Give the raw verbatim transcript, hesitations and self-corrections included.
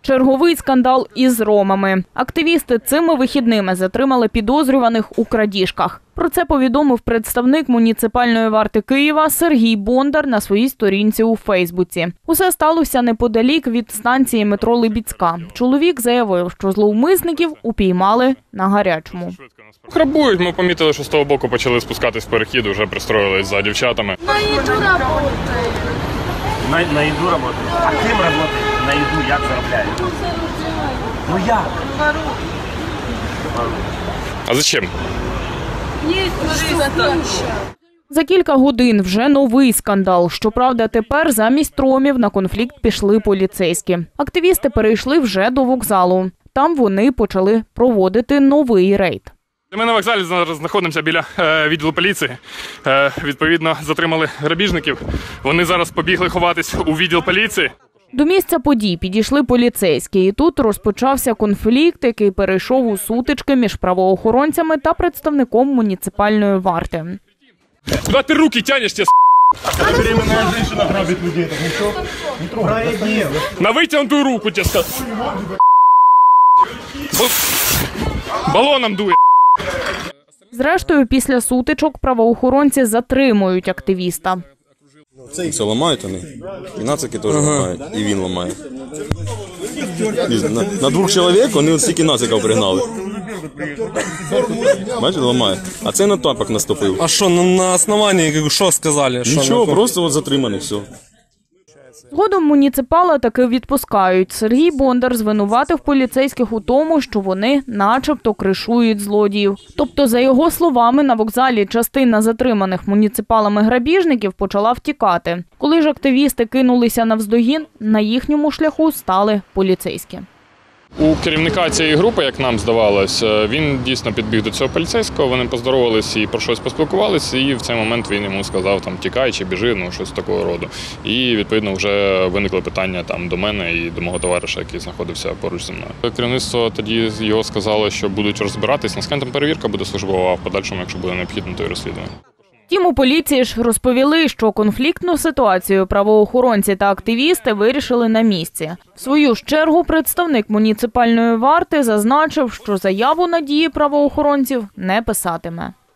Черговий скандал із ромами. Активісти цими вихідними затримали підозрюваних у крадіжках. Про це повідомив представник муніципальної варти Києва Сергій Бондар на своїй сторінці у Фейсбуці. Усе сталося неподалік від станції метро Либідська. Чоловік заявив, що зловмисників упіймали на гарячому. Грабують, ми помітили, що з того боку почали спускатись в перехід, вже пристроїлись за дівчатами. На їду працює. На, на їду працює? А ким працює? На їду як заробляють? Ну як? А зачем? За кілька годин вже новий скандал. Щоправда, тепер замість ромів на конфлікт пішли поліцейські. Активісти перейшли вже до вокзалу. Там вони почали проводити новий рейд. Ми на вокзалі зараз знаходимося біля е, відділу поліції. Е, відповідно, затримали грабіжників. Вони зараз побігли ховатись у відділ поліції. До місця подій підійшли поліцейські, і тут розпочався конфлікт, який перейшов у сутички між правоохоронцями та представником муніципальної варти. Куди ти руки тянеш, тебе, Це беременна жінка грабить людей, так нічого не трогай. на витягнуту руку, тебе сказав. Балоном дує. Зрештою, після сутичок правоохоронці затримують активіста. Все ламають вони, і нацики теж ламають, і він ламає. На, на двох чоловік вони ось стільки нациків пригнали. Бачите, ламає. А це на тапок наступив. А що, ну, на основанні, що сказали? Що Нічого, на... просто от затриманий, все. Згодом муніципала таки відпускають. Сергій Бондар звинуватив поліцейських у тому, що вони начебто кришують злодіїв. Тобто, за його словами, на вокзалі частина затриманих муніципалами грабіжників почала втікати. Коли ж активісти кинулися навздогін, на їхньому шляху стали поліцейські. У керівника цієї групи, як нам здавалось, він дійсно підбіг до цього поліцейського, вони поздоровалися і про щось поспілкувалися, і в цей момент він йому сказав, там, тікай чи біжи, ну, щось такого роду. І, відповідно, вже виникли питання там до мене і до мого товариша, який знаходився поруч зі мною. Керівництво тоді його сказало, що будуть розбиратись, наскільки там перевірка буде службова, а в подальшому, якщо буде необхідно, то й розслідування. Втім, у поліції ж розповіли, що конфліктну ситуацію правоохоронці та активісти вирішили на місці. В свою ж чергу представник муніципальної варти зазначив, що заяву на дії правоохоронців не писатиме.